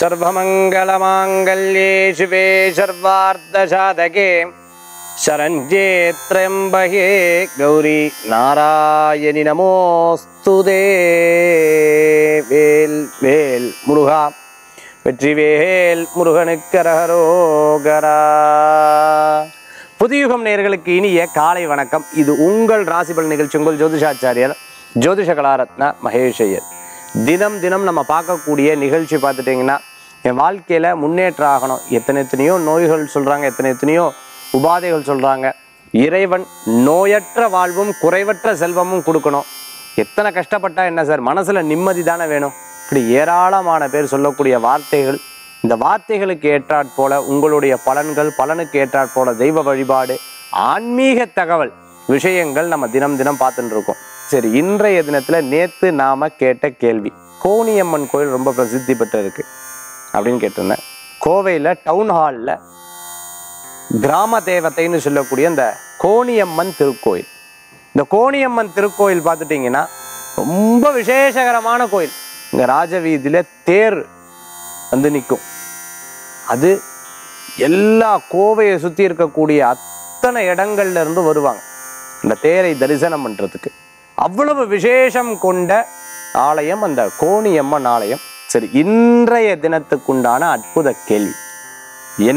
सर्वमंगलमांगल्ये शिवे सर्वार्धसाधके शरण्ये त्र्यंबके गौरी नारायणि नमोस्तुते வேல் வேல் முருகா வெற்றிவேல் முருகனுக்கு அரகரோகரா. புதியுகம் நேயர்களுக்கு இனிய காலை வணக்கம். இது உங்கள் ராசிபல் நிகழ்ச்சி. உங்கள் ஜோதிஷாச்சாரியர் ஜோதிஷ கலாரத்ன மகேஷ் ஐயர். தினம் தினம் நம்ம பார்க்கக்கூடிய நிகழ்ச்சி பார்த்துட்டிங்கன்னா, என் வாழ்க்கையில் முன்னேற்றம் ஆகணும், எத்தனையோ நோய்கள் சொல்கிறாங்க, எத்தனையோ உபாதைகள் சொல்கிறாங்க. இறைவன் நோயற்ற வாழ்வும் குறைவற்ற செல்வமும் கொடுக்கணும். எத்தனை கஷ்டப்பட்டா என்ன சார், மனசில் நிம்மதி தானே வேணும். இப்படி ஏராளமான பேர் சொல்லக்கூடிய வார்த்தைகள். இந்த வார்த்தைகளுக்கு ஏற்றாற் போல உங்களுடைய பலன்கள், பலனுக்கு ஏற்றாற் போல தெய்வ வழிபாடு, ஆன்மீக தகவல் விஷயங்கள் நம்ம தினம் தினம் பார்த்துட்டு இருக்கோம். சரி, இன்றைய தினத்தில் நேற்று நாம கேட்ட கேள்வி, கோணியம்மன் கோயில் ரொம்ப பிரசித்தி பெற்று இருக்கு அப்படின்னு கேட்டிருந்தேன். கோவையில் டவுன் ஹாலில் கிராம தேவத்தைன்னு சொல்லக்கூடிய இந்த கோணியம்மன் திருக்கோயில். இந்த கோணியம்மன் திருக்கோயில் பார்த்துட்டிங்கன்னா ரொம்ப விசேஷகரமான கோயில். இங்கே ராஜவீதியில் தேர் வந்து நிற்கும். அது எல்லா கோவையை சுற்றி இருக்கக்கூடிய அத்தனை இடங்கள்ல இருந்து வருவாங்க அந்த தேரை தரிசனம் பண்ணுறதுக்கு. அவ்வளவு விசேஷம் கொண்ட ஆலயம் அந்த கோணியம்மன் ஆலயம். சரி, இன்றைய தினத்துக்குண்டான அற்புத கேள்வி என்ன?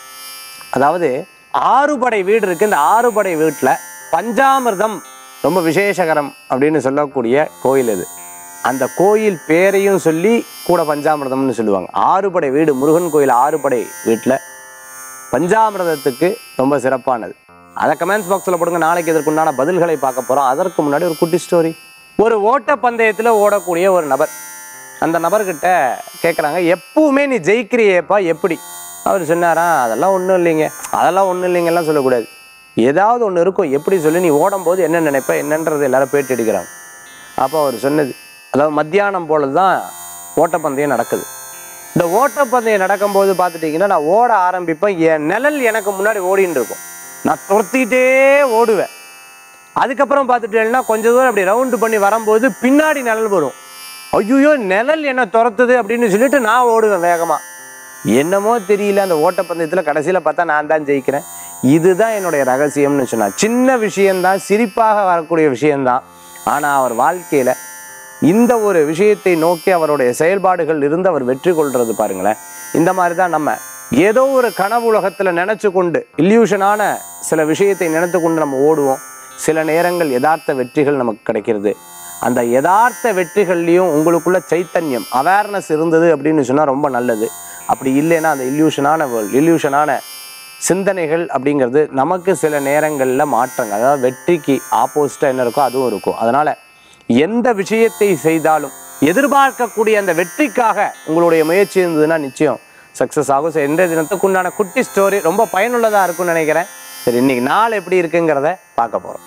அதாவது 6 படை வீடு இருக்கு. இந்த 6 படை வீட்டில் பஞ்சாமிர்தம் ரொம்ப விசேஷகரம் அப்படின்னு சொல்லக்கூடிய கோயில் இது. அந்த கோயில் பேரையும் சொல்லி கூட பஞ்சாமிர்தம்னு சொல்லுவாங்க. 6 படை வீடு, முருகன் கோயில் 6 படை வீட்டில் பஞ்சாமிர்தத்துக்கு ரொம்ப சிறப்பானது. அதை கமெண்ட்ஸ் பாக்ஸில் போடுங்க. நாளைக்கு இதற்குண்டான பதில்களை பார்க்க போகிறோம். அதற்கு முன்னாடி ஒரு குட்டி ஸ்டோரி. ஒரு ஓட்ட பந்தயத்தில் ஓடக்கூடிய ஒரு நபர், அந்த நபர்கிட்ட கேட்குறாங்க, எப்பவுமே நீ ஜெயிக்கிறியேப்பா எப்படி? அவர் சொன்னாரா, அதெல்லாம் ஒன்றும் இல்லைங்க, அதெல்லாம் ஒன்றும் இல்லைங்கெல்லாம் சொல்லக்கூடாது, ஏதாவது ஒன்று இருக்கும், எப்படி சொல்லி நீ ஓடும்போது என்ன நினைப்ப என்னன்றது எல்லாரும் பேட்டி எடுக்கிறாங்க. அப்போ அவர் சொன்னது, அதாவது மத்தியானம் போல தான் ஓட்டப்பந்தயம் நடக்குது. இந்த ஓட்டப்பந்தயம் நடக்கும்போது பார்த்துட்டிங்கன்னா, நான் ஓட ஆரம்பிப்பேன், என் நிழல் எனக்கு முன்னாடி ஓடின்னு இருக்கும், நான் துரத்திக்கிட்டே ஓடுவேன். அதுக்கப்புறம் பார்த்துட்டேன்னா கொஞ்சம் தூரம் அப்படி ரவுண்டு பண்ணி வரும்போது பின்னாடி நிழல் வரும். ஐயோ, நிழல் என்ன துரத்துது அப்படின்னு சொல்லிட்டு நான் ஓடுவேன் வேகமாக. என்னமோ தெரியல, அந்த ஓட்டப்பந்தயத்தில் கடைசியில் பார்த்தா நான் தான் ஜெயிக்கிறேன். இதுதான் என்னுடைய ரகசியம்னு சொன்னார். சின்ன விஷயந்தான், சிரிப்பாக வரக்கூடிய விஷயந்தான். ஆனால் அவர் வாழ்க்கையில் இந்த ஒரு விஷயத்தை நோக்கி அவருடைய செயல்பாடுகள் இருந்து அவர் வெற்றி கொள்வது பாருங்களேன். இந்த மாதிரி தான் நம்ம ஏதோ ஒரு கனவு உலகத்தில் நினச்சி கொண்டு, இல்யூஷனான சில விஷயத்தை நினைத்து கொண்டு நம்ம ஓடுவோம். சில நேரங்கள் யதார்த்த வெற்றிகள் நமக்கு கிடைக்கிறது. அந்த யதார்த்த வெற்றிகள்லையும் உங்களுக்குள்ள சைத்தன்யம், அவேர்னஸ் இருந்தது அப்படின்னு சொன்னால் ரொம்ப நல்லது. அப்படி இல்லைன்னா அந்த இல்யூஷனான வேர்ல்ட், இல்யூஷனான சிந்தனைகள் அப்படிங்கிறது நமக்கு சில நேரங்களில் மாற்றங்கள், அதாவது வெற்றிக்கு ஆப்போசிட்டாக என்ன இருக்கோ அதுவும் இருக்கும். அதனால் எந்த விஷயத்தை செய்தாலும் எதிர்பார்க்கக்கூடிய அந்த வெற்றிக்காக உங்களுடைய முயற்சி இருந்ததுன்னா நிச்சயம் சக்ஸஸ் ஆகும். சரி, இன்றைய தினத்துக்கு உண்டான குட்டி ஸ்டோரி ரொம்ப பயனுள்ளதாக இருக்கும்னு நினைக்கிறேன். சரி, இன்னைக்கு நாள் எப்படி இருக்குங்கிறத பார்க்க போகிறோம்.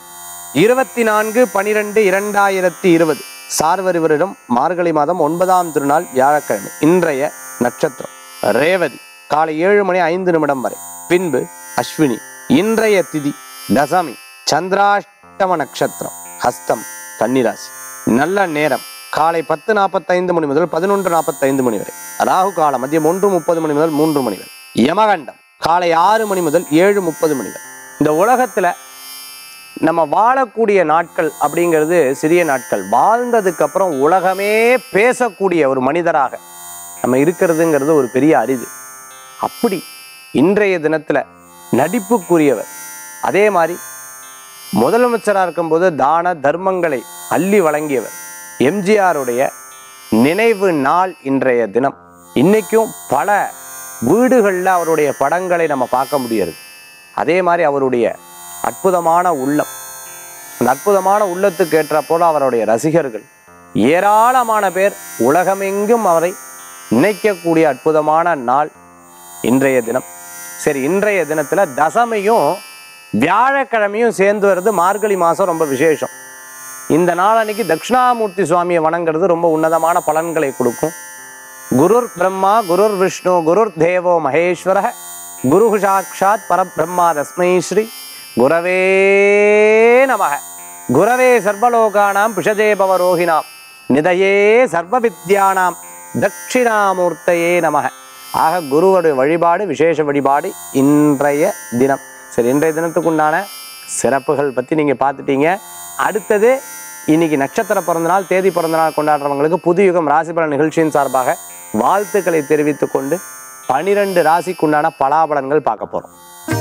24/12/2020 சார்வரி வருடம் மார்கழி மாதம் 9ஆம் திருநாள் வியாழக்கிழமை. இன்றைய நட்சத்திரம் ரேவதி, காலை 7:05 வரை, பின்பு அஸ்வினி. இன்றைய திதி தசமி, சந்திராஷ்டம நட்சத்திரம், ஹஸ்தம், கன்னிராசி. நல்ல நேரம் காலை 10:45 முதல் 11:45 வரை. ராகு காலம் மதியம் 1:30 முதல் 3 வரை. யமகண்டம் காலை 6 முதல் 7:30 வரை. இந்த உலகத்தில் நம்ம வாழக்கூடிய நாட்கள் அப்படிங்கிறது சிறிய நாட்கள். வாழ்ந்ததுக்கு அப்புறம் உலகமே பேசக்கூடிய ஒரு மனிதராக நம்ம இருக்கிறதுங்கிறது ஒரு பெரிய அரிது. அப்படி இன்றைய தினத்தில் நடிப்புக்குரியவர், அதே மாதிரி முதலமைச்சராக இருக்கும்போது தான தர்மங்களை அள்ளி வழங்கியவர் எம்ஜிஆருடைய நினைவு நாள் இன்றைய தினம். இன்னைக்கும் பல வீடுகளில் அவருடைய படங்களை நம்ம பார்க்க முடியாது. அதே மாதிரி அவருடைய அற்புதமான உள்ளம், அந்த அற்புதமான உள்ளத்துக்கு ஏற்ற போல அவருடைய ரசிகர்கள் ஏராளமான பேர் உலகமெங்கும் அவரை நினைக்கக்கூடிய அற்புதமான நாள் இன்றைய தினம். சரி, இன்றைய தினத்தில் தசமியும் வியாழக்கிழமையும் சேர்ந்து வருது. மார்கழி மாதம் ரொம்ப விசேஷம். இந்த நாள் அன்னைக்கு தட்சிணாமூர்த்தி சுவாமியை வணங்குறது ரொம்ப உன்னதமான பலன்களை கொடுக்கும். குருர் பிரம்மா குருர் விஷ்ணு குருர் தேவோ மகேஸ்வர குரு சாட்சாத் பரபிரம்மா தஸ்மை ஸ்ரீ குரவே நமக. குரவே சர்வலோகானாம் பிஷஜே பவரோகிணாம் நிதயே சர்வ வித்யானாம் தட்சிணாமூர்த்தையே நமக. ஆக குருவுடைய வழிபாடு விசேஷ வழிபாடு இன்றைய தினம். சரி, இன்றைய தினத்துக்குண்டான சிறப்புகள் பற்றி நீங்கள் பார்த்துட்டீங்க. அடுத்தது இன்னைக்கு நட்சத்திர பிறந்தநாள் தேதி பிறந்தநாள் கொண்டாடுறவங்களுக்கு புதுயுகம் ராசிபலன் நிகழ்ச்சியின் சார்பாக வாழ்த்துக்களை தெரிவித்துக் கொண்டு 12 ராசிக்குண்டான பலாபலன்கள் பார்க்க போகிறோம்.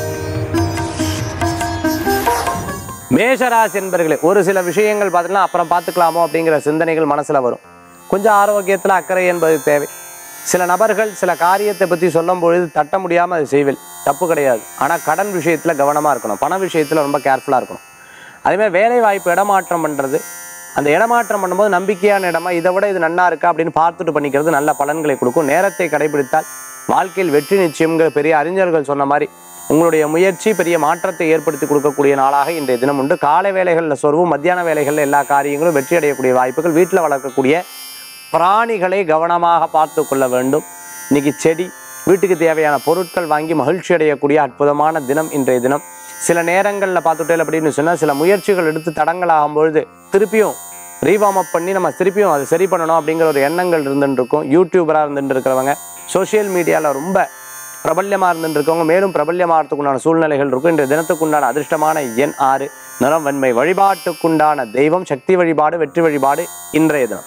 மேஷராசி என்பர்களே, ஒரு சில விஷயங்கள் பார்த்தீங்கன்னா அப்புறம் பார்த்துக்கலாமோ அப்படிங்கிற சிந்தனைகள் மனசில் வரும். கொஞ்சம் ஆரோக்கியத்தில் அக்கறை என்பது தேவை. சில நபர்கள் சில காரியத்தை பற்றி சொல்லும் பொழுது தட்ட முடியாமல் அது செய்வேன், தப்பு கிடையாது. ஆனால் கடன் விஷயத்தில் கவனமாக இருக்கணும், பண விஷயத்தில் ரொம்ப கேர்ஃபுல்லாக இருக்கணும். அதேமாதிரி வேலை வாய்ப்பு இடமாற்றம் பண்ணுறது, அந்த இடமாற்றம் பண்ணும்போது நம்பிக்கையான இடமா இதை விட இது நன்னா இருக்கா அப்படின்னு பார்த்துட்டு பண்ணிக்கிறது நல்ல பலன்களை கொடுக்கும். நேரத்தை கடைபிடித்தால் வாழ்க்கையில் வெற்றி நிச்சயம்ங்கிற பெரிய அறிஞர்கள் சொன்ன மாதிரி உங்களுடைய முயற்சி பெரிய மாற்றத்தை ஏற்படுத்தி கொடுக்கக்கூடிய நாளாக இன்றைய தினம் உண்டு. காலை வேலைகளில் சொருவும், மத்தியான வேலைகளில் எல்லா காரியங்களும் வெற்றி அடையக்கூடிய வாய்ப்புகள். வீட்டில் வளர்க்கக்கூடிய பிராணிகளை கவனமாக பார்த்து கொள்ள வேண்டும். இன்னைக்கு செடி, வீட்டுக்கு தேவையான பொருட்கள் வாங்கி மகிழ்ச்சி அடையக்கூடிய அற்புதமான தினம் இன்றைய தினம். சில நேரங்களில் பார்த்துட்டேன் அப்படின்னு சொன்னால் சில முயற்சிகள் எடுத்து தடங்களாகும் பொழுது திருப்பியும் ரீவார்ம் அப் பண்ணி நம்ம திருப்பியும் அதை சரி பண்ணணும் அப்படிங்கிற ஒரு எண்ணங்கள் இருந்துட்டு இருக்கும். யூடியூபராக இருந்துட்டு இருக்கிறவங்க, சோஷியல் மீடியாவில் ரொம்ப பிரபல்யமாக இருந்துட்டு இருக்கவங்க மேலும் பிரபல்யமாகறதுக்குண்டான சூழ்நிலைகள் இருக்கும். இன்றைய தினத்துக்குண்டான அதிர்ஷ்டமான எண் 6, நிறம் வெண்மை. வழிபாட்டுக்குண்டான தெய்வம் சக்தி வழிபாடு, வெற்றி வழிபாடு இன்றைய தினம்.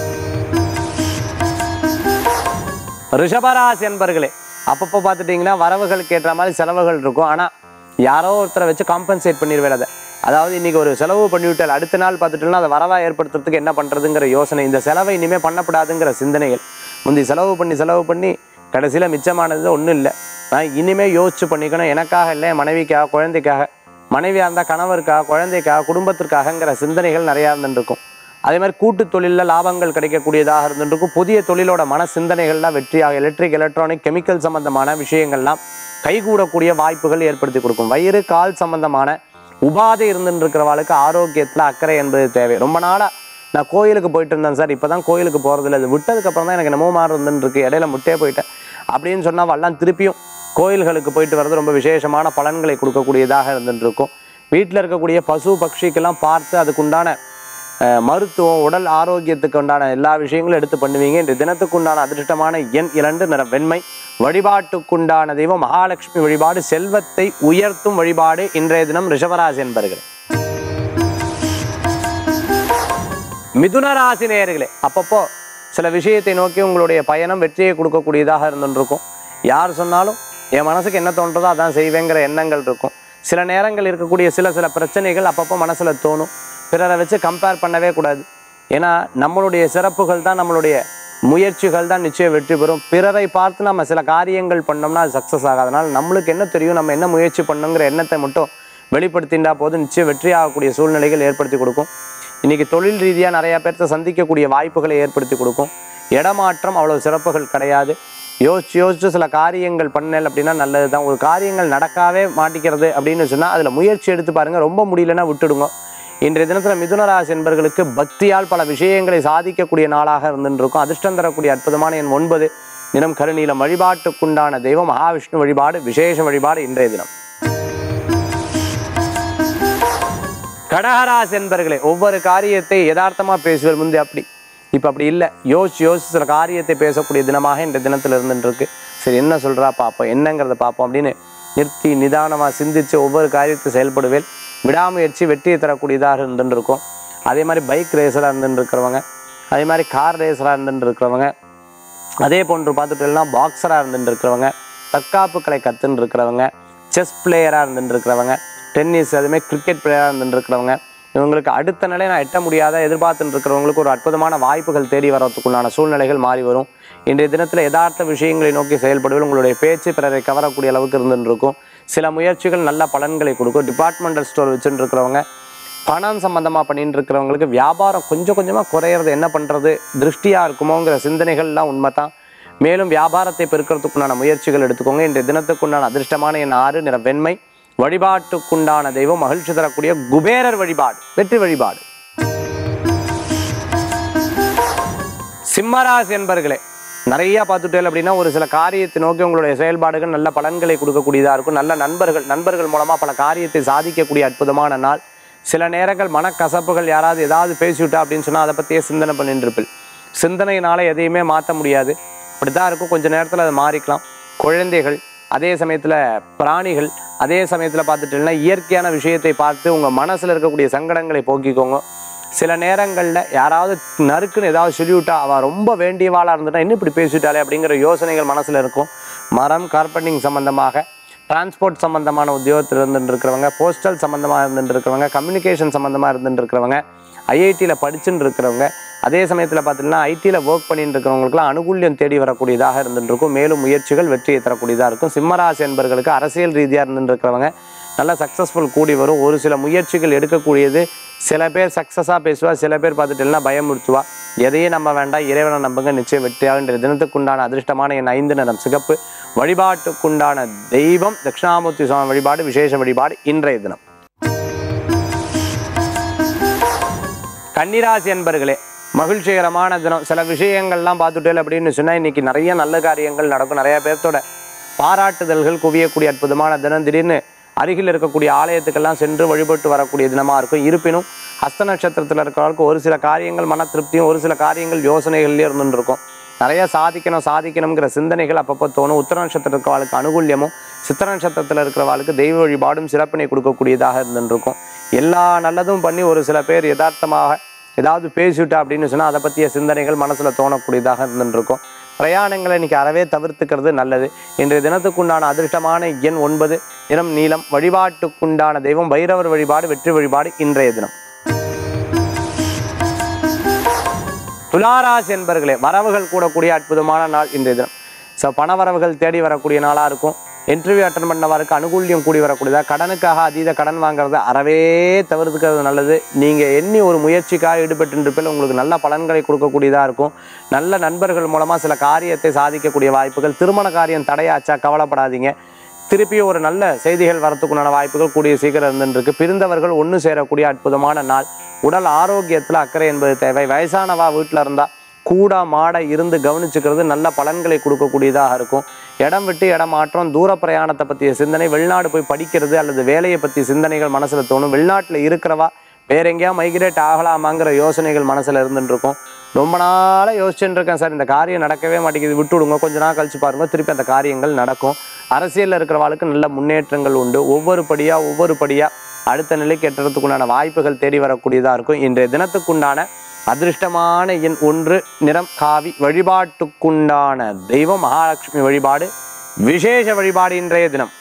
ரிஷபராசி என்பர்களே, அப்பப்போ பார்த்துட்டிங்கன்னா வரவுகளுக்கு ஏற்ற மாதிரி செலவுகள் இருக்கும். ஆனால் யாரோ ஒருத்தரை வச்சு காம்பன்சேட் பண்ணிடுவேன் அதை. அதாவது இன்றைக்கி ஒரு செலவு பண்ணிவிட்டால் அடுத்த நாள் பார்த்துட்டோம்னா அதை வரவாக ஏற்படுத்துறதுக்கு என்ன பண்ணுறதுங்கிற யோசனை, இந்த செலவை இனிமேல் பண்ணப்படாதுங்கிற சிந்தனைகள். முந்தி செலவு பண்ணி கடைசியில் மிச்சமானது ஒன்றும் இல்லை. நான் இனிமேல் யோசிச்சு பண்ணிக்கணும், எனக்காக இல்லை, என் மனைவிக்காக, குழந்தைக்காக, மனைவியாக இருந்தால் கணவருக்காக, குழந்தைக்காக, குடும்பத்திற்காகங்கிற சிந்தனைகள் நிறையா இருந்துருக்கும். அதே மாதிரி கூட்டு தொழிலில் லாபங்கள் கிடைக்கக்கூடியதாக இருந்துருக்கும். புதிய தொழிலோட மன சிந்தனைகள்லாம் வெற்றியாக எலக்ட்ரிக், எலக்ட்ரானிக், கெமிக்கல் சம்பந்தமான விஷயங்கள்லாம் கைகூடக்கூடிய வாய்ப்புகள் ஏற்படுத்தி கொடுக்கும். வயிறு கால் சம்பந்தமான உபாதை இருந்துட்டு இருக்கிறவாளுக்கு ஆரோக்கியத்தில் அக்கறை என்பது தேவை. ரொம்ப நாளாக நான் கோயிலுக்கு போயிட்டு இருந்தேன் சார், இப்போ தான் கோயிலுக்கு போகிறதில்ல, இது விட்டதுக்கப்புறம் தான் எனக்கு என்னமோ மாறு இருந்துருக்கு, இடையில முட்டே போயிட்டேன் அப்படின்னு சொன்னால் வரலாம். திருப்பியும் கோயில்களுக்கு போயிட்டு வர்றது ரொம்ப விசேஷமான பலன்களை கொடுக்கக்கூடியதாக இருந்துட்டு இருக்கும். வீட்டில் இருக்கக்கூடிய பசு பட்சிக்கெல்லாம் பார்த்து அதுக்குண்டான மருத்துவம், உடல் ஆரோக்கியத்துக்கு உண்டான எல்லா விஷயங்களும் எடுத்து பண்ணுவீங்க. இந்த தினத்துக்குண்டான அதிர்ஷ்டமான எண் 2, நிறம் வெண்மை. வழிபாட்டுக்குண்டான தெய்வம் மகாலட்சுமி வழிபாடு, செல்வத்தை உயர்த்தும் வழிபாடு இன்றைய தினம். ரிஷபராசி என்பர்கள். மிதுனராசி நேயர்களே, அப்பப்போ சில விஷயத்தை நோக்கி உங்களுடைய பயணம் வெற்றியை கொடுக்கக்கூடியதாக இருந்துருக்கும். யார் சொன்னாலும் என் மனசுக்கு என்ன தோன்றதோ அதான் செய்வேங்கிற எண்ணங்கள் இருக்கும். சில நேரங்கள் இருக்கக்கூடிய சில பிரச்சனைகள் அப்பப்போ மனசில் தோணும். பிறரை வச்சு கம்பேர் பண்ணவே கூடாது. ஏன்னா நம்மளுடைய சிறப்புகள் தான், நம்மளுடைய முயற்சிகள் தான் நிச்சயம் வெற்றி பெறும். பிறரை பார்த்து நம்ம சில காரியங்கள் பண்ணோம்னா அது சக்ஸஸ் ஆகாதனால நம்மளுக்கு என்ன தெரியும், நம்ம என்ன முயற்சி பண்ணணுங்கிற எண்ணத்தை மட்டும் வெளிப்படுத்தின்றா போது நிச்சயம் வெற்றி ஆகக்கூடிய சூழ்நிலைகள் ஏற்படுத்தி கொடுக்கும். இன்றைக்கி தொழில் ரீதியாக நிறையா பேர்த்த சந்திக்கக்கூடிய வாய்ப்புகளை ஏற்படுத்தி கொடுக்கும். இடமாற்றம் அவ்வளோ சிறப்புகள் கிடையாது. யோசிச்சு சில காரியங்கள் பண்ணல அப்படின்னா நல்லது தான். ஒரு காரியங்கள் நடக்காவே மாட்டிக்கிறது அப்படின்னு சொன்னால் அதில் முயற்சி எடுத்து பாருங்கள், ரொம்ப முடியலன்னா விட்டுடுங்க. இன்றைய தினத்தில் மிதுனராசி என்பர்களுக்கு பக்தியால் பல விஷயங்களை சாதிக்கக்கூடிய நாளாக இருந்துருக்கும். அதிர்ஷ்டம் தரக்கூடிய அற்புதமான எண் 9, தினம் கருநீலம். வழிபாட்டுக்குண்டான தெய்வம் மகாவிஷ்ணு வழிபாடு, விசேஷ வழிபாடு இன்றைய தினம். கடகராசி என்பர்களே, ஒவ்வொரு காரியத்தை யதார்த்தமாக பேசுவது முந்தி அப்படி இப்போ அப்படி இல்லை. யோசிச்சு சில காரியத்தை பேசக்கூடிய தினமாக இந்த தினத்தில் இருந்துருக்கு. சரி, என்ன சொல்கிறா பார்ப்போம், என்னங்கிறத பார்ப்போம் அப்படின்னு நிறுத்தி நிதானமாக சிந்தித்து ஒவ்வொரு காரியத்தை செயல்படுவேன். விடாமுயற்சி வெற்றியை தரக்கூடியதாக இருந்துருக்கும். அதே மாதிரி பைக் ரேஸராக இருந்துருக்கிறவங்க, அதே மாதிரி கார் ரேஸராக இருந்துருக்கிறவங்க, அதே போன்று பார்த்துட்டோம்னா பாக்ஸராக இருந்துருக்கிறவங்க, தற்காப்பு கலை கற்றுன்னு இருக்கிறவங்க, செஸ் பிளேயராக இருந்துருக்கிறவங்க, டென்னிஸ், அதுமாதிரி கிரிக்கெட் பிளேயராக இருந்துருக்கிறவங்க, இவங்களுக்கு அடுத்த நிலை நான் எட்ட முடியாத எதிர்பார்த்துட்டு இருக்கிறவங்களுக்கு ஒரு அற்புதமான வாய்ப்புகள் தேடி வரத்துக்குண்டான சூழ்நிலைகள் மாறி வரும். இன்றைய தினத்தில் யதார்த்த விஷயங்களை நோக்கி செயல்படுவது உங்களுடைய பேச்சு பிறரை கவரக்கூடிய அளவுக்கு இருந்துட்டு இருக்கும். சில முயற்சிகள் நல்ல பலன்களை கொடுக்கும். டிபார்ட்மெண்டல் ஸ்டோர் வச்சுட்டு இருக்கிறவங்க, பணம் சம்மந்தமாக பண்ணிட்டு இருக்கிறவங்களுக்கு வியாபாரம் கொஞ்சம் கொஞ்சமாக குறையிறது, என்ன பண்ணுறது, திருஷ்டியாக இருக்குமோங்கிற சிந்தனைகள்லாம் உண்மை தான். மேலும் வியாபாரத்தை பெருக்கிறதுக்குண்டான முயற்சிகள் எடுத்துக்கோங்க. இன்றைய தினத்துக்குண்டான அதிர்ஷ்டமான எண் 6, நிறம் வெண்மை. வழிபாட்டுக்குண்டான தெய்வம் மகிழ்ச்சி தரக்கூடிய குபேரர் வழிபாடு, வெற்றி வழிபாடு. சிம்மராசி என்பர்களே, நிறையா பார்த்துட்டேன் அப்படின்னா ஒரு சில காரியத்தை நோக்கி உங்களுடைய செயல்பாடுகள் நல்ல பலன்களை கொடுக்கக்கூடியதாக இருக்கும். நல்ல நண்பர்கள் மூலமாக பல காரியத்தை சாதிக்கக்கூடிய அற்புதமான நாள். சில நேரங்கள் மனக்கசப்புகள், யாராவது ஏதாவது பேசிவிட்டா அப்படின்னு சொன்னால் அதை பற்றியே சிந்தனை பண்ணிட்டு இருப்பில். சிந்தனையினால எதையுமே மாற்ற முடியாது, அப்படி தான் இருக்கும். கொஞ்ச நேரத்தில் அது மாறிக்கலாம். குழந்தைகள், அதே சமயத்தில் பிராணிகள், அதே சமயத்தில் பார்த்துட்டீங்கன்னா இயற்கையான விஷயத்தை பார்த்து உங்கள் மனசில் இருக்கக்கூடிய சங்கடங்களை போக்கிக்கோங்க. சில நேரங்களில் யாராவது நறுக்குன்னு ஏதாவது சொல்லிவிட்டா அவள் ரொம்ப வேண்டியவாளாக இருந்துட்டா இன்னும் இப்படி பேசிவிட்டாலே அப்படிங்கிற யோசனைகள் மனசில் இருக்கும். மரம், கார்பெண்டிங் சம்மந்தமாக, டிரான்ஸ்போர்ட் சம்மந்தமான உத்தியோகத்தில் இருந்துட்டு இருக்கிறவங்க, போஸ்டல் சம்மந்தமாக இருந்துட்டு இருக்கிறவங்க, கம்யூனிகேஷன் சம்மந்தமாக இருந்துட்டு இருக்கிறவங்க, ஐஐடியில் படிச்சுட்டு இருக்கிறவங்க, அதே சமயத்தில் பார்த்தீங்கன்னா ஐடியில் ஒர்க் பண்ணிட்டு இருக்கிறவங்களுக்குலாம் அனுகூல்யம் தேடி வரக்கூடியதாக இருந்துட்டு இருக்கும். மேலும் முயற்சிகள் வெற்றியை தரக்கூடியதாக இருக்கும். சிம்மராசி என்பர்களுக்கு அரசியல் ரீதியாக இருந்துட்டு இருக்கிறவங்க நல்ல சக்ஸஸ்ஃபுல் கூடி வரும். ஒரு சில முயற்சிகள் எடுக்கக்கூடியது, சில பேர் சக்ஸஸாக பேசுவா, சில பேர் பார்த்துட்டீங்கன்னா பயமுறுத்துவா. எதையும் நம்ப வேண்டாம், இறைவனை நம்புங்க, நிச்சயம் வெற்றியாக. இன்றைய தினத்துக்குண்டான அதிர்ஷ்டமான என் 5 நிறம் சிகப்பு. வழிபாட்டுக்குண்டான தெய்வம் தட்சிணாமூர்த்தி சுவாமி வழிபாடு விசேஷ வழிபாடு இன்றைய தினம். கன்னிராசி என்பர்களே, மகிழ்ச்சிகரமான தினம். சில விஷயங்கள்லாம் பார்த்துட்டேன் அப்படின்னு சொன்னால் இன்றைக்கி நிறைய நல்ல காரியங்கள் நடக்கும். நிறைய பேர்த்தோட பாராட்டுதல்கள் குவியக்கூடிய அற்புதமான தினம். திடீர்னு அருகில் இருக்கக்கூடிய ஆலயத்துக்கெல்லாம் சென்று வழிபட்டு வரக்கூடிய தினமாக இருக்கும். இருப்பினும் ஹஸ்த நட்சத்திரத்தில் இருக்கிறவர்களுக்கு ஒரு சில காரியங்கள் மன திருப்தியும், ஒரு சில காரியங்கள் யோசனைகள்லேயே இருந்துட்டு இருக்கும். நிறைய சாதிக்கணுங்கிற சிந்தனைகள் அப்பப்போ தோணும். உத்திர நட்சத்திரத்தில் இருக்கிறவளுக்கு அனுகூல்யமும், சித்திர நட்சத்திரத்தில் இருக்கிறவளுக்கு தெய்வ வழிபாடும் சிறப்பினை கொடுக்கக்கூடியதாக இருந்துட்டு இருக்கும். எல்லா நல்லதும் பண்ணி ஒரு சில பேர் யதார்த்தமாக ஏதாவது பேசிவிட்டா அப்படின்னு சொன்னால் அதை பற்றிய சிந்தனைகள் மனசில் தோணக்கூடியதாக இருந்துருக்கும். பிரயாணங்களை இன்றைக்கி அறவே தவிர்த்துக்கிறது நல்லது. இன்றைய தினத்துக்குண்டான அதிர்ஷ்டமான எண் 9, நிறம் நீலம். வழிபாட்டுக்குண்டான தெய்வம் பைரவர் வழிபாடு வெற்றி வழிபாடு இன்றைய தினம். துளாராசி என்பர்களே, வரவுகள் கூடக்கூடிய அற்புதமான நாள் இன்றைய தினம். பணவரவுகள் தேடி வரக்கூடிய நாளாக இருக்கும். இன்டர்வியூ அட்டன் பண்ணவருக்கு அனுகூல்யம் கூடி வரக்கூடியதா. கடனுக்காக அதீத கடன் வாங்குறத அறவே தவிர்த்துக்கிறது நல்லது. நீங்கள் எண்ணி ஒரு முயற்சிக்காக ஈடுபட்டுருப்பில் உங்களுக்கு நல்ல பலன்களை கொடுக்கக்கூடியதாக இருக்கும். நல்ல நண்பர்கள் மூலமாக சில காரியத்தை சாதிக்கக்கூடிய வாய்ப்புகள். திருமண காரியம் தடையாச்சா கவலைப்படாதீங்க, திருப்பியும் ஒரு நல்ல செய்திகள் வரத்துக்குண்டான வாய்ப்புகள் கூடிய சீக்கிரம் இருந்துருக்கு. பிரிந்தவர்கள் ஒன்று சேரக்கூடிய அற்புதமான நாள். உடல் ஆரோக்கியத்தில் அக்கறை என்பது தேவை. வயசானவா வீட்டில் இருந்தால் கூட மாட இருந்து கவனிச்சுக்கிறது நல்ல பலன்களை கொடுக்கக்கூடியதாக இருக்கும். இடம் விட்டு இடம் மாற்றம், தூர பிரயாணத்தை பற்றிய சிந்தனை, வெளிநாடு போய் படிக்கிறது அல்லது வேலையை பற்றிய சிந்தனைகள் மனசில் தோணும். வெளிநாட்டில் இருக்கிறவா வேற எங்கேயா மைக்ரேட் ஆகலாமாங்கிற யோசனைகள் மனசில் இருந்துட்டு இருக்கும். ரொம்ப நாளாக யோசிச்சுட்டு இருக்கேன் சார், இந்த காரியம் நடக்கவே மாட்டேங்குது, விட்டு விடுங்க, கொஞ்ச நாள் கழிச்சு பாருங்க, திருப்பி அந்த காரியங்கள் நடக்கும். அரசியலில் இருக்கிறவாளுக்கு நல்ல முன்னேற்றங்கள் உண்டு. ஒவ்வொரு படியாக அடுத்த நிலைக்கு எட்டுறதுக்குண்டான வாய்ப்புகள் தேடி வரக்கூடியதாக இருக்கும். இன்றைய தினத்துக்குண்டான அதிர்ஷ்டமான எண் 1, நிறம் காவி. வழிபாட்டுக்குண்டான தெய்வம் மகாலட்சுமி வழிபாடு விசேஷ வழிபாடு இன்றைய தினம்.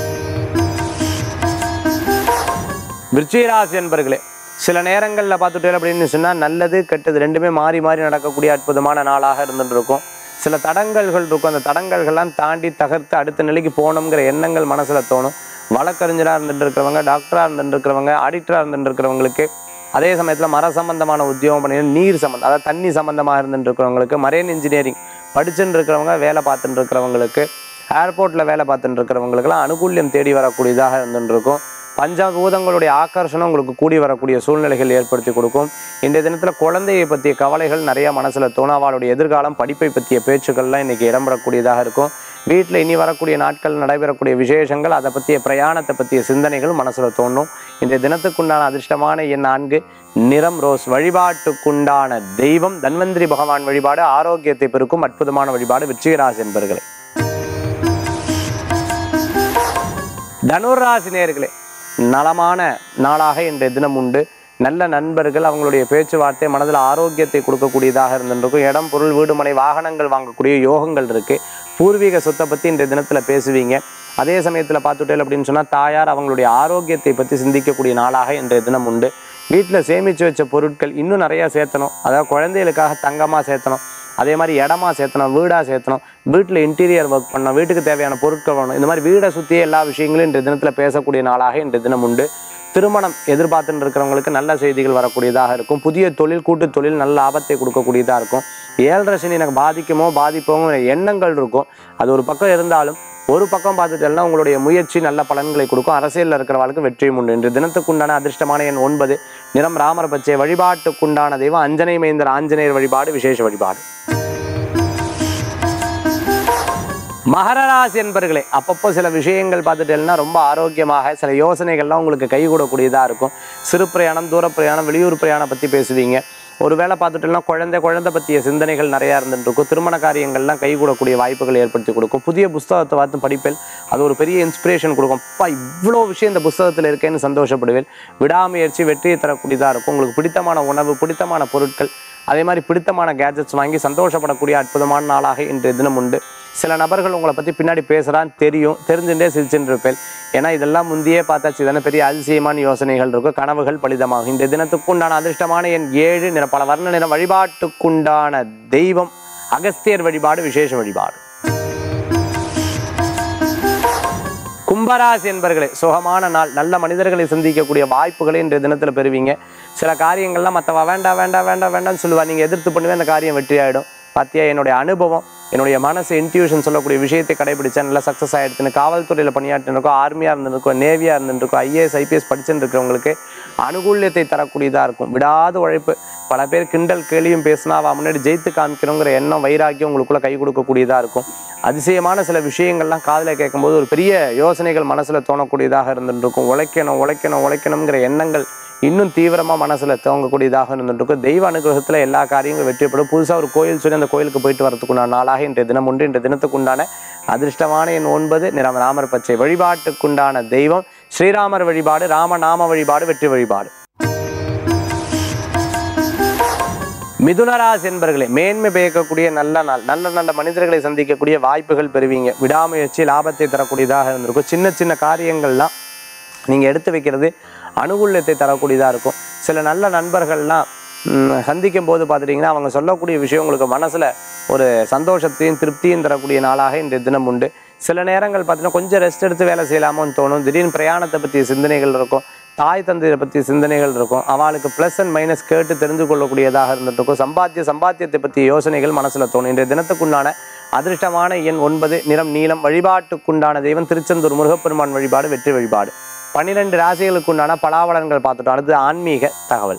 விருச்சிகராசி என்பர்களே, சில நேரங்களில் பார்த்துட்டேன் அப்படின்னு சொன்னால் நல்லது கெட்டது ரெண்டுமே மாறி மாறி நடக்கக்கூடிய அற்புதமான நாளாக இருந்துட்டு இருக்கும். சில தடங்கல்கள் இருக்கும். அந்த தடங்கல்கள்லாம் தாண்டி தகர்த்து அடுத்த நிலைக்கு போகணுங்கிற எண்ணங்கள் மனசில் தோணும். வழக்கறிஞராக இருந்துட்டு இருக்கிறவங்க, டாக்டராக இருந்துட்டு இருக்கிறவங்க, ஆடிட்டராக இருந்துட்டு இருக்கிறவங்களுக்கு, அதே சமயத்தில் மர சம்பந்தமான உத்தியோகம் பண்ணி நீர் சம்பந்தம் அதாவது தண்ணி சம்பந்தமாக இருந்துட்டு இருக்கிறவங்களுக்கு, மரைன் இன்ஜினியரிங் படிச்சுட்டு இருக்கிறவங்க, வேலை பார்த்துட்டு இருக்கிறவங்களுக்கு, ஏர்போர்ட்டில் வேலை பார்த்துட்டு இருக்கிறவங்களுக்கெல்லாம் அனுகூல்யம் தேடி வரக்கூடியதாக இருந்துட்டு இருக்கும். பஞ்சபூதங்களுடைய ஆக்கர்ஷணம் உங்களுக்கு கூடி வரக்கூடிய சூழ்நிலைகள் ஏற்படுத்தி கொடுக்கும். இன்றைய தினத்தில் குழந்தையை பற்றிய கவலைகள் நிறையா மனசில் தோணும். அவளுடைய எதிர்காலம், படிப்பை பற்றிய பேச்சுக்கள்லாம் இன்றைக்கி இடம்பெறக்கூடியதாக இருக்கும். வீட்டில் இனி வரக்கூடிய நாட்கள் நடைபெறக்கூடிய விசேஷங்கள், அதை பற்றிய பிரயாணத்தை பற்றிய சிந்தனைகள் மனசில் தோணும். இன்றைய தினத்துக்குண்டான அதிர்ஷ்டமான எண் 4, நிறம் ரோஸ். வழிபாட்டுக்குண்டான தெய்வம் தன்வந்திரி பகவான் வழிபாடு ஆரோக்கியத்தை பெருக்கும் அற்புதமான வழிபாடு. விருச்சிகராசி என்பர்களே. தனுராசி நேயர்களே, நலமான நாளாக இன்றைய தினம் உண்டு. நல்ல நண்பர்கள், அவங்களுடைய பேச்சுவார்த்தை மனதில் ஆரோக்கியத்தை கொடுக்கக்கூடியதாக இருந்துருக்கும். இடம், பொருள், வீடு, மனை, வாகனங்கள் வாங்கக்கூடிய யோகங்கள் இருக்குது. பூர்வீக சொத்தை பற்றி இன்றைய தினத்தில் பேசுவீங்க. அதே சமயத்தில் பார்த்துட்டேன் அப்படின்னு சொன்னால் தாயார் அவங்களுடைய ஆரோக்கியத்தை பற்றி சிந்திக்கக்கூடிய நாளாக இன்றைய தினம் உண்டு. வீட்டில் சேமித்து வச்ச பொருட்கள் இன்னும் நிறையா சேர்த்தணும். அதாவது குழந்தைகளுக்காக தங்கமாக சேர்த்தணும், அதே மாதிரி இடமா சேர்த்தணும், வீடாக சேர்த்தணும், வீட்டில் இன்டீரியர் ஒர்க் பண்ணணும், வீட்டுக்கு தேவையான பொருட்கள் வேணும். இந்த மாதிரி வீடை சுற்றியே எல்லா விஷயங்களும் இன்றைய தினத்தில் பேசக்கூடிய நாளாக இன்றைய தினம் உண்டு. திருமணம் எதிர்பார்த்துட்டு இருக்கிறவங்களுக்கு நல்ல செய்திகள் வரக்கூடியதாக இருக்கும். புதிய தொழில், கூட்டு தொழில் நல்ல லாபத்தை கொடுக்கக்கூடியதாக இருக்கும். 7.5 சனி எனக்கு பாதிப்போங்கிற எண்ணங்கள் இருக்கும். அது ஒரு பக்கம் இருந்தாலும் ஒரு பக்கம் பார்த்துட்டேன்னா உங்களுடைய முயற்சி நல்ல பலன்களை கொடுக்கும். அரசியலில் இருக்கிறவர்களுக்கு வெற்றியும் உண்டு. இன்று தினத்துக்குண்டான அதிர்ஷ்டமான எண் 9, நிறம் ராமர் பச்சை. வழிபாட்டுக்குண்டான தெய்வம் அஞ்சனை மைந்தர் ஆஞ்சநேயர் வழிபாடு விசேஷ வழிபாடு. மகர ராசி என்பர்களே, அப்பப்போ சில விஷயங்கள் பார்த்துட்டேன்னா ரொம்ப ஆரோக்கியமாக சில யோசனைகள்லாம் உங்களுக்கு கைகூடக்கூடியதாக இருக்கும். சிறு பிரயாணம், தூர பிரயாணம், வெளியூர் பிரயாணம் பற்றி பேசுவீங்க. ஒரு வேளை பார்த்துட்டோம்னா குழந்தை பற்றிய சிந்தனைகள் நிறையா இருந்துட்டு இருக்கும். திருமண காரியங்கள்லாம் கைகூடக்கூடிய வாய்ப்புகளை ஏற்படுத்தி கொடுக்கும். புதிய புஸ்தகத்தை பார்த்து படிப்பில் அது ஒரு பெரிய இன்ஸ்பிரேஷன் கொடுக்கும். அப்பா இவ்வளோ விஷயம் இந்த புஸ்தகத்தில் இருக்கேன்னு சந்தோஷப்படுவேன். விடாமுயற்சி வெற்றியை தரக்கூடியதாக இருக்கும். உங்களுக்கு பிடித்தமான உணவு, பிடித்தமான பொருட்கள், அதே மாதிரி பிடித்தமான கேஜெட்ஸ் வாங்கி சந்தோஷப்படக்கூடிய அற்புதமான நாளாக இன்றைய தினம் உண்டு. சில நபர்கள் உங்களை பற்றி பின்னாடி பேசுகிறான்னு தெரிஞ்சுட்டே சிரிச்சுட்டு இருப்பேன். ஏன்னா இதெல்லாம் முந்தையே பார்த்தாச்சு தானே, பெரிய அதிசயமான யோசனைகள் இருக்கும், கனவுகள் பலிதமாகும். இந்த தினத்துக்குண்டான அதிர்ஷ்டமான எண் 7, நிற பல வர்ண நிறம். வழிபாட்டுக்குண்டான தெய்வம் அகஸ்தியர் வழிபாடு, விசேஷ வழிபாடு. கும்பராசி என்பர்களே, சுகமான நாள். நல்ல மனிதர்களை சந்திக்கக்கூடிய வாய்ப்புகளை இன்றைய தினத்தில் பெறுவீங்க. சில காரியங்கள்லாம் மற்றவா வேண்டாம்னு சொல்லுவா, நீங்கள் எதிர்த்து பண்ணுவே அந்த காரியம் வெற்றி ஆகிடும். பார்த்தியா, என்னுடைய அனுபவம், என்னுடைய மனசு இன்ட்யூஷன் சொல்லக்கூடிய விஷயத்தை கடைபிடிச்சா நல்லா சக்ஸஸ் ஆகிடுச்சுன்னு. காவல்துறையில் பணியாற்றிருக்கோம், ஆர்மியாக இருந்துருக்கோம், நேவியாக இருந்துருக்கோம், ஐஏஎஸ் ஐபிஎஸ் படிச்சுட்டு இருக்கிறவங்களுக்கு அனுகூல்யத்தை தரக்கூடியதாக இருக்கும். விடாத உழைப்பு. பல பேர் கிண்டல் கேலியும் பேசினா அவன் முன்னாடி ஜெயித்து காமிக்கணுங்கிற எண்ணம், வைராக்கியம் உங்களுக்குள்ளே கை கொடுக்கக்கூடியதாக இருக்கும். அதிசயமான சில விஷயங்கள்லாம் காதில் கேட்கும்போது ஒரு பெரிய யோசனைகள் மனசில் தோணக்கூடியதாக இருந்துருக்கும். உழைக்கணுங்கிற எண்ணங்கள் இன்னும் தீவிரமாக மனசில் தோங்கக்கூடியதாக இருந்துருக்கும். தெய்வ அனுகிரகத்தில் எல்லா காரியங்களும் வெற்றிப்படும். புதுசாக ஒரு கோயில் சொல்லி அந்த கோயிலுக்கு போயிட்டு வரதுக்குண்டான நாளாக இன்றைய தினம் உண்டு. இன்றைய தினத்துக்குண்டான அதிர்ஷ்டமான எண் 9, நிறம் ராமர் பச்சை. வழிபாட்டுக்குண்டான தெய்வம் ஸ்ரீராமர் வழிபாடு, ராமநாம வழிபாடு, வெற்றி வழிபாடு. மிதுனராசி என்பர்களே, மேன்மை பயக்கக்கூடிய நல்ல நாள். நல்ல மனிதர்களை சந்திக்கக்கூடிய வாய்ப்புகள் பெறுவீங்க. விடாமுயற்சி லாபத்தை தரக்கூடியதாக இருந்திருக்கும். சின்ன காரியங்கள்லாம் நீங்கள் எடுத்து வைக்கிறது அனுகூல்யத்தை தரக்கூடியதாக இருக்கும். சில நல்ல நண்பர்கள்லாம் சந்திக்கும் போது பார்த்துட்டிங்கன்னா அவங்க சொல்லக்கூடிய விஷயம் உங்களுக்கு மனசில் ஒரு சந்தோஷத்தையும் திருப்தியும் தரக்கூடிய நாளாக இன்றைய தினம் உண்டு. சில நேரங்கள் பார்த்தீங்கன்னா கொஞ்சம் ரெஸ்ட் எடுத்து வேலை செய்யலாமோன்னு தோணும். திடீர்னு பிரயாணத்தை பற்றிய சிந்தனைகள் இருக்கும், தாய் தந்தையை பற்றிய சிந்தனைகள் இருக்கும். அவளுக்கு ப்ளஸ் அண்ட் மைனஸ் கேட்டு தெரிந்து கொள்ளக்கூடியதாக இருந்துட்டு இருக்கும். சம்பாத்தியத்தை பற்றிய யோசனைகள் மனசில் தோணும். இன்றைய தினத்துக்குண்டான அதிர்ஷ்டமான எண் 9, நிறம் நீலம். வழிபாட்டுக்குண்டான தெய்வம் திருச்செந்தூர் முருகப்பெருமான் வழிபாடு, வெற்றி வழிபாடு. 12 ராசிகளுக்குண்டான பலாபலன்கள் பார்த்துட்டோம். அடுத்து ஆன்மீக தகவல்.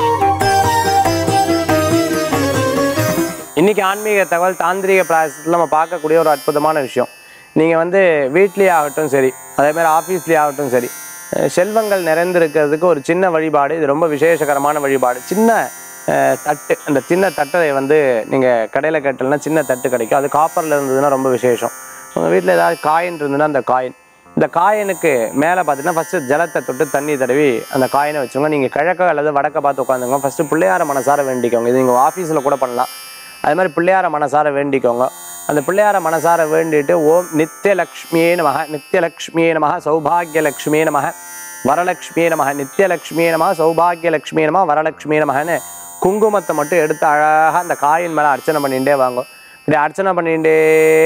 இன்னைக்கு ஆன்மீக தகவல் தாந்திரிக பிராயசத்தில் நம்ம பார்க்கக்கூடிய ஒரு அற்புதமான விஷயம். நீங்கள் வீட்லேயே ஆகட்டும் சரி, அதேமாதிரி ஆஃபீஸ்லேயே ஆகட்டும் சரி, செல்வங்கள் நிறைந்திருக்கிறதுக்கு ஒரு சின்ன வழிபாடு. இது ரொம்ப விசேஷகரமான வழிபாடு. சின்ன தட்டு, அந்த சின்ன தட்டை நீங்கள் கடையில் கேட்டலன்னா சின்ன தட்டு கிடைக்கும். அது காப்பரில் இருந்ததுன்னா ரொம்ப விசேஷம். உங்கள் வீட்டில் ஏதாவது காயின் இருந்ததுன்னா அந்த காயின், இந்த காயினுக்கு மேலே பார்த்தீங்கன்னா ஃபஸ்ட்டு ஜலத்தை தொட்டு தண்ணி தடவி அந்த காயினை வச்சுக்கோங்க. நீங்கள் கிழக்க அல்லது வடக்க பார்த்து உட்காந்துங்க. ஃபஸ்ட்டு பிள்ளையார மனசார வேண்டிக்கோங்க. இது நீங்கள் ஆஃபீஸில் கூட பண்ணலாம். அது மாதிரி பிள்ளையார மனசார வேண்டிக்கோங்க. அந்த பிள்ளையார மனசார வேண்டிட்டு ஓம் நித்யலக்ஷ்மியே நமக, நித்யலக்ஷ்மியே நமக, சௌபாகியலக்ஷ்மியே நமக, வரலக்ஷ்மியே நமக, நித்யலக்ஷ்மியே நமக, சௌபாகியலக்ஷ்மியே நமக, வரலக்ஷ்மியே நமகன்னு குங்குமத்தை மட்டும் எடுத்து அழகாக அந்த காயின் மேலே அர்ச்சனை பண்ணிகிட்டே வாங்க. இப்படி அர்ச்சனை பண்ணிகிட்டே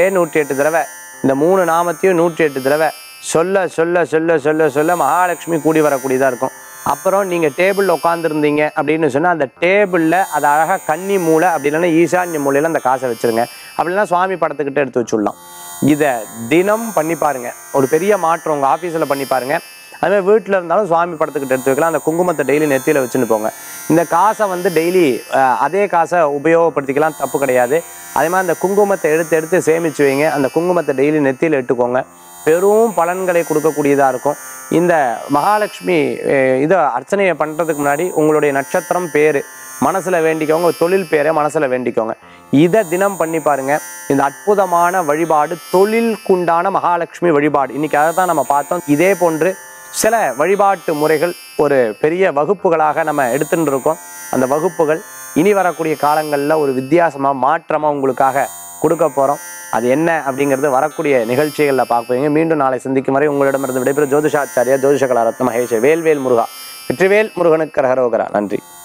108 தடவை இந்த 3 நாமத்தையும் 108 தடவை சொல்ல சொல்ல சொல்ல சொல்ல சொல்ல மகாலட்சுமி கூடி வரக்கூடியதாக இருக்கும். அப்புறம் நீங்கள் டேபிளில் உட்காந்துருந்தீங்க அப்படின்னு சொன்னால் அந்த டேபிளில் அது அழகாக கன்னி மூலை, அப்படி இல்லைன்னா ஈசான்ய மூலையில் அந்த காசை வச்சுருங்க. அப்படின்னா சுவாமி படத்துக்கிட்ட எடுத்து வச்சுடலாம். இதை தினம் பண்ணி பாருங்கள், ஒரு பெரிய மாற்றம் உங்கள் ஆஃபீஸில் பண்ணி பாருங்கள். அதுமாதிரி வீட்டில் இருந்தாலும் சுவாமி படத்துக்கிட்ட எடுத்து வைக்கலாம். அந்த குங்குமத்தை டெய்லி நெத்தியில் வச்சுன்னு போங்க. இந்த காசை டெய்லி அதே காசை உபயோகப்படுத்திக்கலாம், தப்பு கிடையாது. அதே மாதிரி அந்த குங்குமத்தை எடுத்து சேமித்து வைங்க. அந்த குங்குமத்தை டெய்லி நெத்தியில் இட்டுக்கோங்க. பெரும் பலன்களை கொடுக்கக்கூடியதாக இருக்கும். இந்த மகாலட்சுமி இதை அர்ச்சனையை பண்ணுறதுக்கு முன்னாடி உங்களுடைய நட்சத்திரம் பேர் மனசில் வேண்டிக்கோங்க, தொழில் பேரை மனசில் வேண்டிக்கோங்க. இதை தினம் பண்ணி பாருங்கள். இந்த அற்புதமான வழிபாடு தொழிலுக்குண்டான மகாலட்சுமி வழிபாடு. இன்றைக்கி அதை தான் நம்ம பார்த்தோம். இதே போன்று சில வழிபாட்டு முறைகள் ஒரு பெரிய வகுப்புகளாக நம்ம எடுத்துட்டு இருக்கோம். அந்த வகுப்புகள் இனி வரக்கூடிய காலங்களில் ஒரு வித்தியாசமாக மாற்றமாக உங்களுக்காக கொடுக்க போகிறோம். அது என்ன அப்படிங்கிறது வரக்கூடிய நிகழ்ச்சிகளில் பார்ப்பீங்க. மீண்டும் நாளை சந்திக்கும் வரை உங்களிடமிருந்து விடைபெறும் ஜோதிஷாச்சாரியா, ஜோதிஷ கலாரத்ன மகேஷ். வேல்வேல் முருகா, வெற்றிவேல் முருகனுக்கு கரகரோகரா. நன்றி.